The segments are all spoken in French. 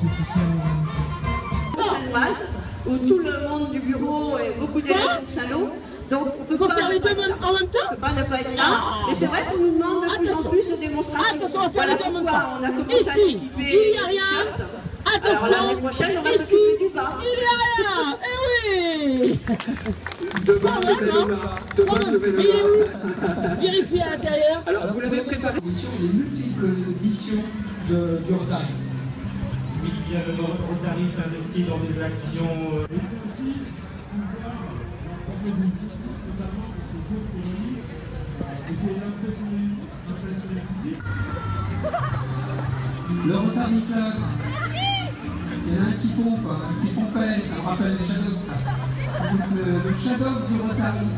où tout le monde du bureau et beaucoup d'élèves du salon. Donc on peut pas faire les deux en même temps. On peut pas ne pas être là. Mais c'est vrai qu'on nous demande de plus en plus de démonstrations. Attention, on va faire les deux en même temps. On a commencé à s'équiper. Il n'y a rien. Attention. Alors l'année prochaine, on va s'occuper du bas. Il n'y a rien. Eh oui. Demain, le vélo. Il est où? Vérifiez à l'intérieur. Alors, vous l'avez préparé. Les multiples missions du Rotary. Oui, bien le Rotary s'investit dans des actions. Le Rotary Club. Il y en a un qui pompe, qui pompait, ça me rappelle les Shadows. Le Shadow du Rotary.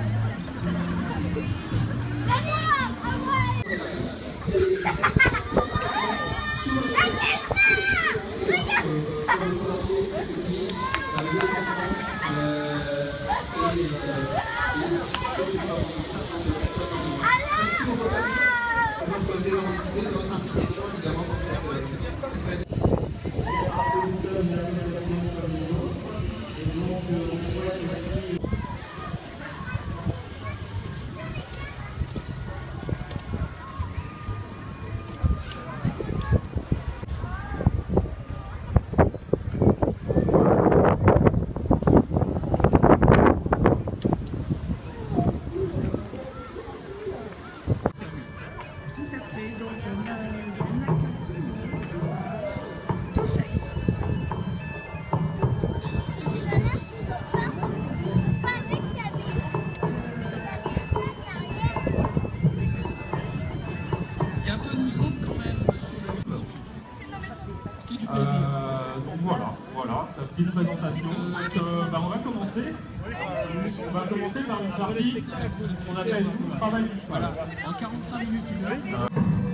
Voilà, ta petite présentation. Donc, on va commencer. On va commencer par une partie qu'on appelle le travail du cheval. En 45 minutes, 1 heure.